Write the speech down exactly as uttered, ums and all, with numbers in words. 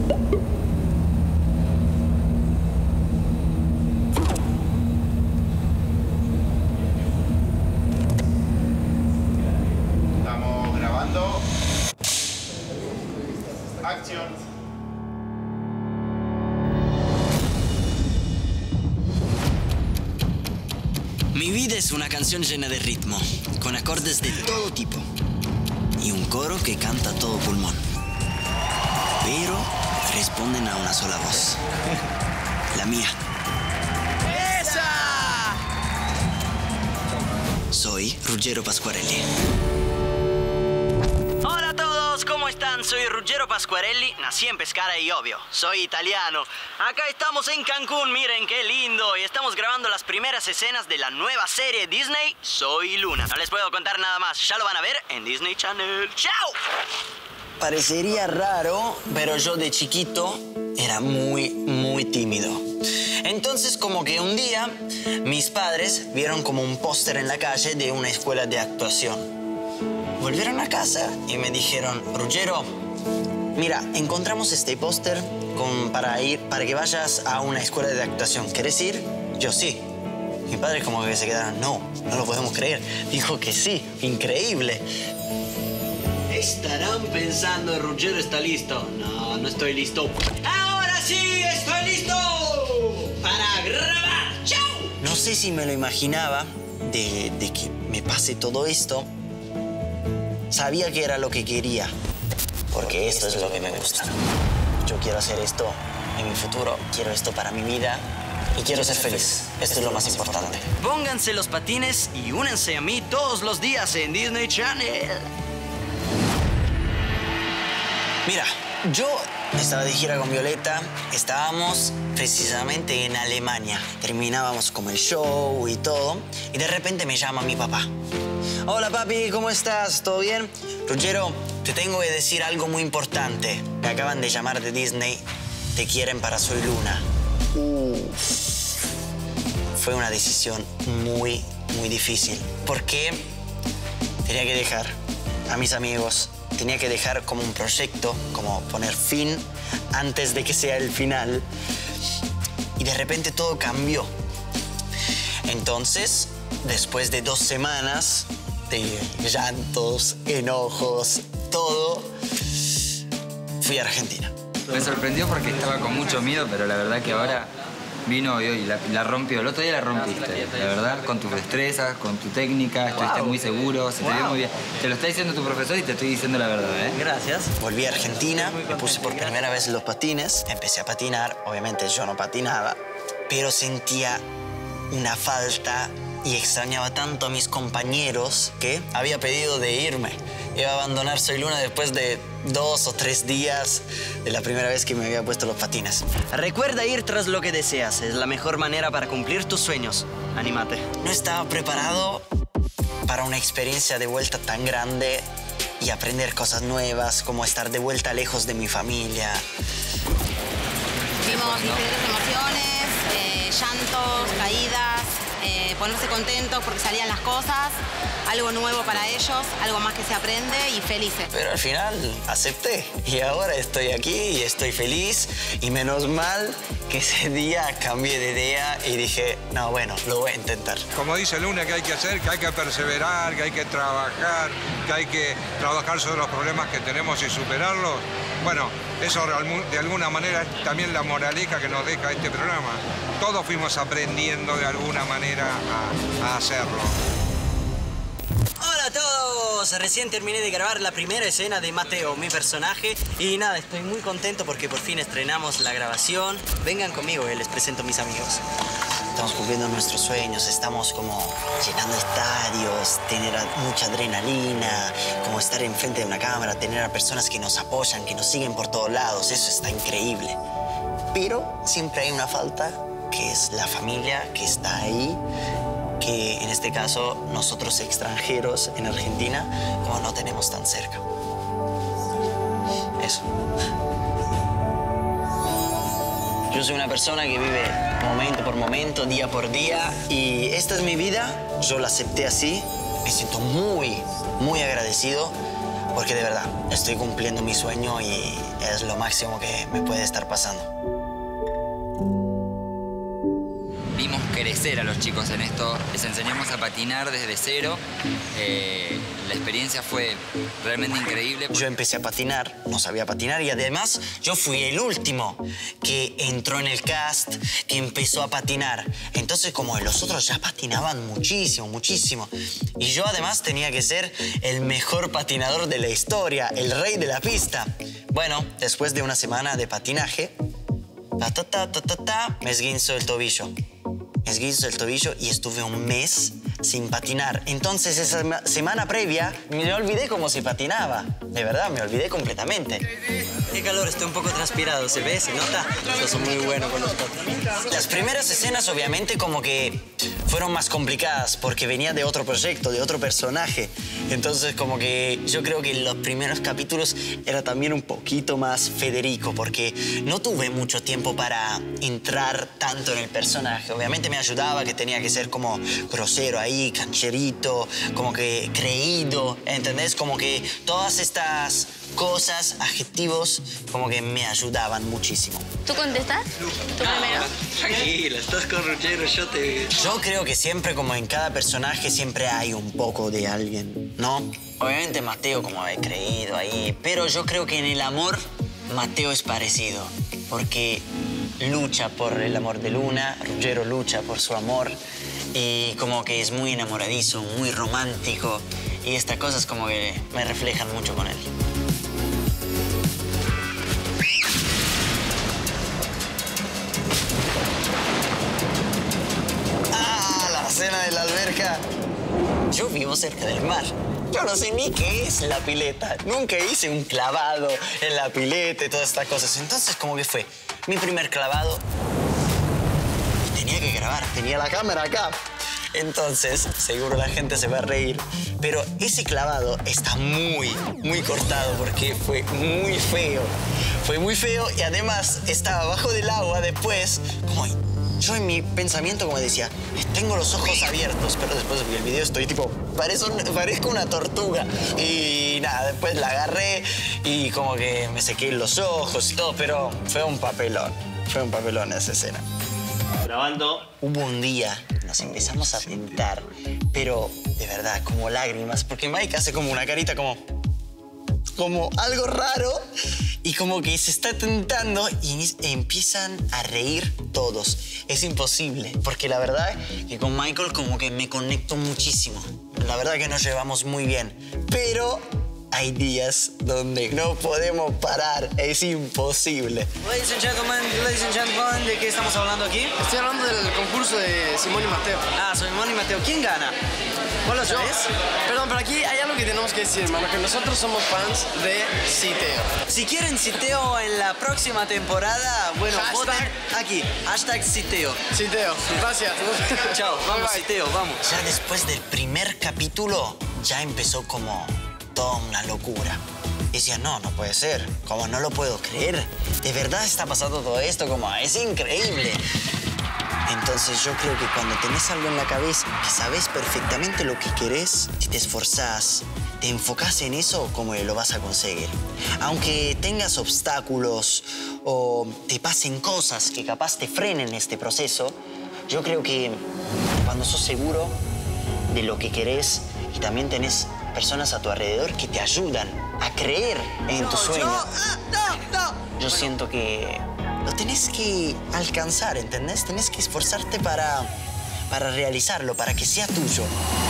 Estamos grabando. Acción. Mi vida es una canción llena de ritmo, con acordes de todo tipo y un coro que canta a todo pulmón. Pero responden a una sola voz, la mía. ¡Esa! Soy Ruggero Pasquarelli. Hola a todos, ¿cómo están? Soy Ruggero Pasquarelli, nací en Pescara y obvio, soy italiano. Acá estamos en Cancún, miren qué lindo, y estamos grabando las primeras escenas de la nueva serie Disney, Soy Luna. No les puedo contar nada más, ya lo van a ver en Disney Channel. ¡Chao! Parecería raro, pero yo de chiquito era muy, muy tímido. Entonces, como que un día, mis padres vieron como un póster en la calle de una escuela de actuación. Volvieron a casa y me dijeron, Ruggero, mira, encontramos este póster para ir, para que vayas a una escuela de actuación. ¿Quieres ir? Yo sí. Mis padres como que se quedaron, no, no lo podemos creer. Dijo que sí, increíble. Estarán pensando, Ruggero está listo. No, no estoy listo. ¡Ahora sí estoy listo! ¡Para grabar! ¡Chao! No sé si me lo imaginaba de, de que me pase todo esto. Sabía que era lo que quería, porque esto es lo que me gusta. Yo quiero hacer esto en mi futuro, quiero esto para mi vida y quiero ser feliz. Esto es lo más importante. Pónganse los patines y únanse a mí todos los días en Disney Channel. Mira, yo estaba de gira con Violeta, estábamos precisamente en Alemania. Terminábamos como el show y todo, y de repente me llama mi papá. Hola papi, ¿cómo estás? ¿Todo bien? Ruggero, te tengo que decir algo muy importante. Me acaban de llamar de Disney, te quieren para Soy Luna. Uf. Fue una decisión muy, muy difícil, porque tenía que dejar a mis amigos. Tenía que dejar como un proyecto, como poner fin antes de que sea el final. Y de repente todo cambió. Entonces, después de dos semanas de llantos, enojos, todo, fui a Argentina. Me sorprendió porque estaba con mucho miedo, pero la verdad que ahora vino y hoy la, la rompió. El otro día la rompiste, la verdad, con tus destrezas, con tu técnica, estuviste wow. muy seguro, se te wow. vio muy bien. Te lo está diciendo tu profesor y te estoy diciendo la verdad, ¿eh? Gracias. Volví a Argentina, me puse por primera vez los patines, empecé a patinar. Obviamente yo no patinaba, pero sentía una falta y extrañaba tanto a mis compañeros que había pedido de irme. Iba a abandonar Soy Luna después de dos o tres días de la primera vez que me había puesto los patines. Recuerda ir tras lo que deseas. Es la mejor manera para cumplir tus sueños. Anímate. No estaba preparado para una experiencia de vuelta tan grande y aprender cosas nuevas, como estar de vuelta lejos de mi familia. Vimos diferentes emociones, eh, llantos, caídas, eh, ponerse contentos porque salían las cosas, algo nuevo para ellos, algo más que se aprende y felices. Pero al final acepté y ahora estoy aquí y estoy feliz y menos mal que ese día cambié de idea y dije, no, bueno, lo voy a intentar. Como dice Luna, que hay que hacer, que hay que perseverar, que hay que trabajar, que hay que trabajar sobre los problemas que tenemos y superarlos. Bueno, eso de alguna manera es también la moraleja que nos deja este programa. Todos fuimos aprendiendo de alguna manera a, a hacerlo. Hola a todos, recién terminé de grabar la primera escena de Mateo, mi personaje, y nada, estoy muy contento porque por fin estrenamos la grabación. Vengan conmigo y les presento a mis amigos. Estamos cumpliendo nuestros sueños, estamos como llenando estadios, tener mucha adrenalina, como estar enfrente de una cámara, tener a personas que nos apoyan, que nos siguen por todos lados, eso está increíble. Pero siempre hay una falta, que es la familia que está ahí, que en este caso nosotros extranjeros en Argentina como no tenemos tan cerca. Eso. Yo soy una persona que vive momento por momento, día por día, y esta es mi vida, yo la acepté así, me siento muy, muy agradecido porque de verdad estoy cumpliendo mi sueño y es lo máximo que me puede estar pasando. Vimos crecer a los chicos en esto, les enseñamos a patinar desde cero. Eh, la experiencia fue realmente increíble. Yo empecé a patinar, no sabía patinar y además yo fui el último que entró en el cast, que empezó a patinar. Entonces como los otros ya patinaban muchísimo, muchísimo. Y yo además tenía que ser el mejor patinador de la historia, el rey de la pista. Bueno, después de una semana de patinaje, ta, ta, ta, ta, ta, ta, me esguinzo el tobillo. Me esguinzo el tobillo y estuve un mes sin patinar. Entonces, esa semana previa, me olvidé cómo se patinaba. De verdad, me olvidé completamente. Qué calor, estoy un poco transpirado. ¿Se ve? ¿Se nota? Sos muy bueno con los patines. Las primeras escenas, obviamente, como que fueron más complicadas porque venía de otro proyecto, de otro personaje. Entonces, como que yo creo que los primeros capítulos era también un poquito más Federico porque no tuve mucho tiempo para entrar tanto en el personaje. Obviamente me ayudaba que tenía que ser como grosero ahí, cancherito, como que creído, ¿entendés? Como que todas estas cosas, adjetivos, como que me ayudaban muchísimo. ¿Tú contestas? ¿Tú primero? Tranquila, estás con Ruggero, yo te... Yo creo que siempre, como en cada personaje, siempre hay un poco de alguien, ¿no? Obviamente Mateo como he creído ahí, pero yo creo que en el amor Mateo es parecido, porque lucha por el amor de Luna, Ruggero lucha por su amor y como que es muy enamoradizo, muy romántico y estas cosas como que me reflejan mucho con él. ¡Ah! La escena de la alberca. Yo vivo cerca del mar. Yo no sé ni qué es la pileta. Nunca hice un clavado en la pileta y todas estas cosas. Entonces, como que fue mi primer clavado. Y tenía que grabar. Tenía la cámara acá. Entonces, seguro la gente se va a reír. Pero ese clavado está muy, muy cortado porque fue muy feo. Fue muy feo y además estaba abajo del agua después, como... Yo en mi pensamiento como decía, tengo los ojos abiertos, pero después vi el video, estoy tipo, parezco, parezco una tortuga. Y nada, después la agarré y como que me sequé los ojos y todo, pero fue un papelón, fue un papelón esa escena. Grabando. Hubo un día, nos empezamos a tentar, pero de verdad, como lágrimas, porque Mike hace como una carita como... como algo raro y como que se está tentando y empiezan a reír todos. Es imposible, porque la verdad que con Michael como que me conecto muchísimo. La verdad que nos llevamos muy bien, pero hay días donde no podemos parar, es imposible. Ladies and gentlemen, ladies and gentlemen, ¿de qué estamos hablando aquí? Estoy hablando del concurso de Simón y Mateo. Ah, Simón y Mateo. ¿Quién gana? ¿Vos lo sabés? Perdón, pero aquí hay algo que tenemos que decir, hermano, que nosotros somos fans de Citeo. Si quieren Citeo en la próxima temporada, bueno, Hashtag. voten aquí. Hashtag Citeo. Citeo, gracias. Chao, vamos Bye, bye. Citeo, vamos. Ya después del primer capítulo, ya empezó como toda una locura. Decía, no, no puede ser, como no lo puedo creer. De verdad está pasando todo esto, como es increíble. Entonces yo creo que cuando tenés algo en la cabeza, que sabes perfectamente lo que querés, si te esforzás, te enfocás en eso, como lo vas a conseguir. Aunque tengas obstáculos o te pasen cosas que capaz te frenen este proceso, yo creo que cuando sos seguro de lo que querés y también tenés personas a tu alrededor que te ayudan a creer en tu sueño, No, ah, no, no. yo siento que lo tenés que alcanzar, ¿entendés? Tenés que esforzarte para, para realizarlo, para que sea tuyo.